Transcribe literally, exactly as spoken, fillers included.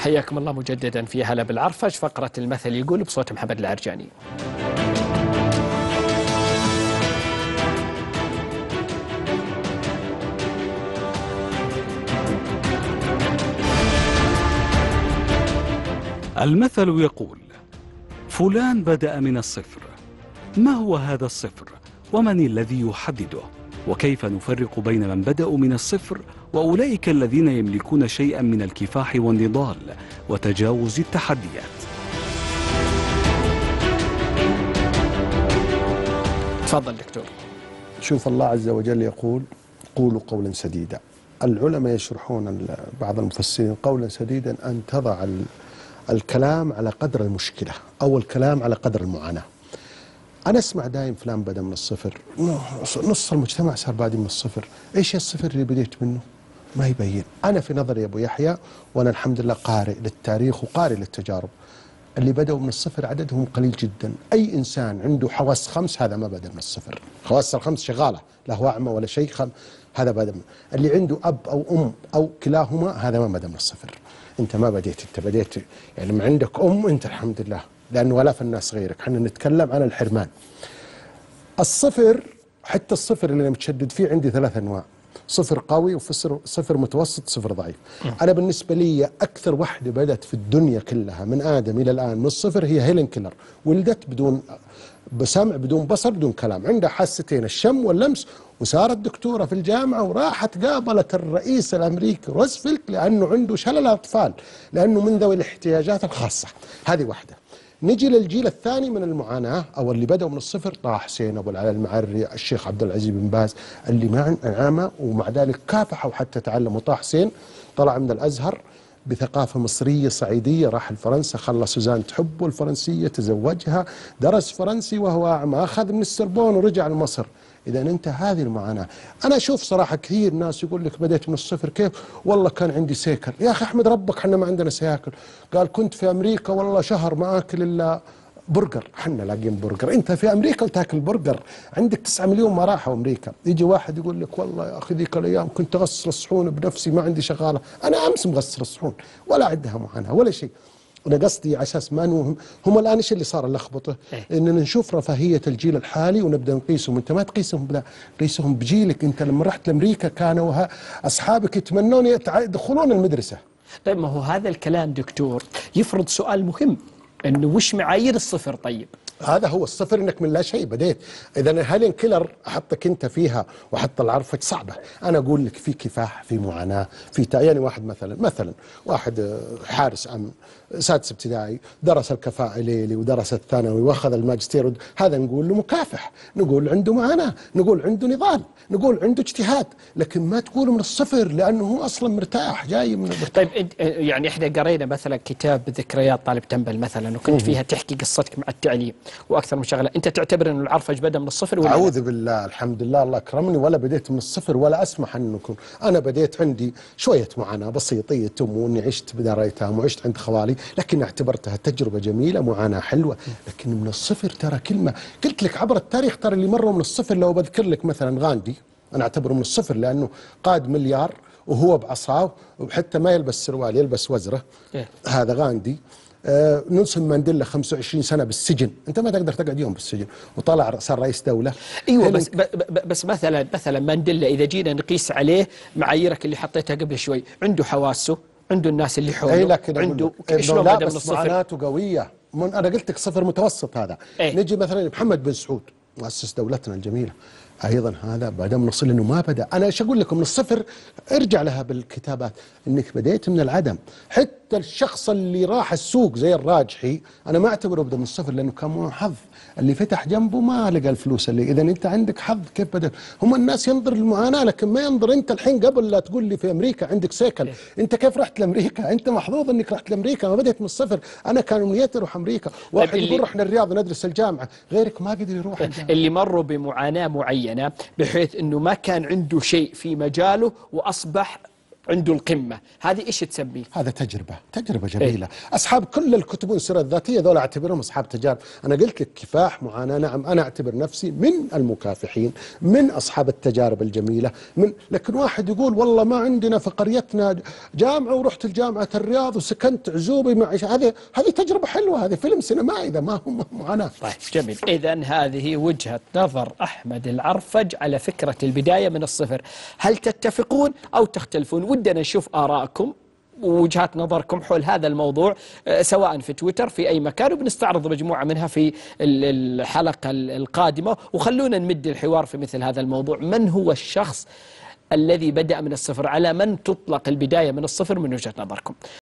حياكم الله مجددا في هلا بالعرفج. فقرة المثل يقول بصوت محمد العرجاني. المثل يقول: فلان بدأ من الصفر. ما هو هذا الصفر؟ ومن الذي يحدده؟ وكيف نفرق بين من بدأوا من الصفر وأولئك الذين يملكون شيئا من الكفاح والنضال وتجاوز التحديات؟ تفضل دكتور. شوف، الله عز وجل يقول: قولوا قولا سديدا. العلماء يشرحون، بعض المفسرين، قولا سديدا أن تضع الكلام على قدر المشكلة أو الكلام على قدر المعاناة. أنا أسمع دايم فلان بدأ من الصفر، نص المجتمع صار بادئ من الصفر. إيش الصفر اللي بديت منه؟ ما يبين. أنا في نظري يا أبو يحيى، وأنا الحمد لله قارئ للتاريخ وقارئ للتجارب، اللي بدأوا من الصفر عددهم قليل جدا. أي إنسان عنده حواس خمس هذا ما بدأ من الصفر، حواس الخمس شغالة، لا هو أعمى ولا شيء، خم... هذا بدأ من... اللي عنده أب أو أم أو كلاهما هذا ما بدأ من الصفر. أنت ما بديت، أنت بديت يعني ما عندك أم، أنت الحمد لله، لأنه ولا في الناس غيرك. احنا نتكلم عن الحرمان. الصفر، حتى الصفر اللي أنا متشدد فيه عندي ثلاث أنواع: صفر قوي وصفر صفر متوسط، صفر ضعيف. أنا بالنسبة لي أكثر واحدة بدأت في الدنيا كلها من آدم إلى الآن من الصفر هي هيلين كيلر. ولدت بدون بسمع، بدون بصر، بدون كلام، عندها حاستين، الشم واللمس، وصارت دكتورة في الجامعة، وراحت قابلت الرئيس الأمريكي روزفلت لأنه عنده شلل أطفال، لأنه من ذوي الاحتياجات الخاصة. هذه واحدة. نجي للجيل الثاني من المعاناة أو اللي بدأوا من الصفر: طه حسين، أبو العلا المعري، الشيخ عبد العزيز بن باز، اللي ما عامة ومع ذلك كافحوا حتى تعلموا. طه حسين طلع من الأزهر بثقافة مصرية صعيدية، راح لفرنسا، خلى سوزان تحبه الفرنسية، تزوجها، درس فرنسي وهو أعمى، أخذ من السربون ورجع لمصر. إذا أنت هذه المعاناة. أنا أشوف صراحة كثير ناس يقول لك بديت من الصفر كيف؟ والله كان عندي سيكل. يا أخي أحمد ربك، حنا ما عندنا سياكل. قال كنت في أمريكا والله شهر ما أكل إلا برجر. حنا لاقين برجر. أنت في أمريكا وتاكل برجر، عندك تسعة مليون ما راحوا أمريكا. يجي واحد يقول لك والله يا أخي ذيك الأيام كنت أغسل الصحون بنفسي، ما عندي شغالة. أنا أمس مغسل الصحون، ولا عندها معاناة ولا شيء. أنا قصدي على أساس ما نوهم هم الآن. إيش اللي صار اللخبطة؟ إننا نشوف رفاهية الجيل الحالي ونبدأ نقيسهم. أنت ما تقيسهم بلا، قيسهم بجيلك. أنت لما رحت لأمريكا كانوا أصحابك يتمنون يدخلون المدرسة. طيب، ما هو هذا الكلام دكتور يفرض سؤال مهم، إنه وش معايير الصفر؟ طيب هذا هو الصفر، انك من لا شيء بديت. اذا هيلين كيلر احطك انت فيها واحط العرفج صعبه. انا اقول لك في كفاح، في معاناه، في يعني واحد مثلا مثلا واحد حارس امن سادس ابتدائي، درس الكفاءه ليلي ودرس الثانوي واخذ الماجستير، هذا نقول له مكافح، نقول عنده معاناه، نقول عنده نضال، نقول عنده اجتهاد، لكن ما تقول من الصفر لانه هو اصلا مرتاح جاي من المرتاح. طيب يعني احنا قرينا مثلا كتاب ذكريات طالب تنبل مثلا، وكنت فيها تحكي قصتك مع التعليم واكثر من شغله. انت تعتبر انه العرفج بدا من الصفر ولا؟ اعوذ بالله، الحمد لله الله اكرمني ولا بديت من الصفر ولا اسمح ان نكون. انا بديت عندي شويه معاناه بسيطه تم، واني عشت بدار ايتام وعشت عند خوالي، لكن اعتبرتها تجربه جميله، معاناه حلوه. لكن من الصفر ترى كلمه قلت لك عبر التاريخ، ترى اللي مروا من الصفر، لو بذكر لك مثلا غاندي، انا اعتبره من الصفر لانه قاد مليار وهو بعصاه، وحتى ما يلبس سروال يلبس وزره. إيه؟ هذا غاندي. آه نيلسون مانديلا خمسة وعشرين سنة بالسجن، انت ما تقدر تقعد يوم بالسجن، وطلع صار رئيس دولة. ايوه بس بس مثلا مثلا مانديلا اذا جينا نقيس عليه معاييرك اللي حطيتها قبل شوي، عنده حواسه، عنده الناس اللي حوله، اي لكن عنده شلون بدا من الصفر؟ معاناته قوية. من انا قلت لك صفر متوسط هذا. إيه؟ نجي مثلا محمد بن سعود مؤسس دولتنا الجميلة، ايضا هذا بدا من الصفر، انه ما بدا. انا ايش اقول لكم من الصفر؟ ارجع لها بالكتابات انك بديت من العدم. حتى الشخص اللي راح السوق زي الراجحي انا ما اعتبره بدا من الصفر لانه كان معه حظ، اللي فتح جنبه ما لقى الفلوس اللي. اذا انت عندك حظ كيف بدا؟ هم الناس ينظر للمعاناه لكن ما ينظر انت الحين. قبل لا تقول لي في امريكا عندك سيكل، انت كيف رحت لامريكا؟ انت محظوظ انك رحت لامريكا، ما بديت من الصفر. انا كان امنيتي اروح امريكا، واحد يقول رحنا الرياض ندرس الجامعه، غيرك ما قدر يروح الجامعه. اللي مروا بمعاناه معينه بحيث انه ما كان عنده شيء في مجاله واصبح عنده القمة، هذه إيش تسميه؟ هذا تجربة تجربة جميلة. إيه؟ أصحاب كل الكتب السيرة الذاتية ذولا أعتبرهم أصحاب تجارب. أنا قلت لك كفاح معاناة، نعم أنا أعتبر نفسي من المكافحين، من أصحاب التجارب الجميلة، من لكن واحد يقول والله ما عندنا في قريتنا جامعة ورحت الجامعة الرياض وسكنت عزوبي مع هذه هذه تجربة حلوة، هذه فيلم سينمائي، إذا ما هو معاناة. طيب جميل. إذا هذه وجهة نظر أحمد العرفج على فكرة البداية من الصفر. هل تتفقون أو تختلفون؟ ودنا نشوف آراءكم ووجهات نظركم حول هذا الموضوع سواء في تويتر في أي مكان، وبنستعرض مجموعة منها في الحلقة القادمة. وخلونا نمد الحوار في مثل هذا الموضوع. من هو الشخص الذي بدأ من الصفر؟ على من تطلق البداية من الصفر من وجهة نظركم؟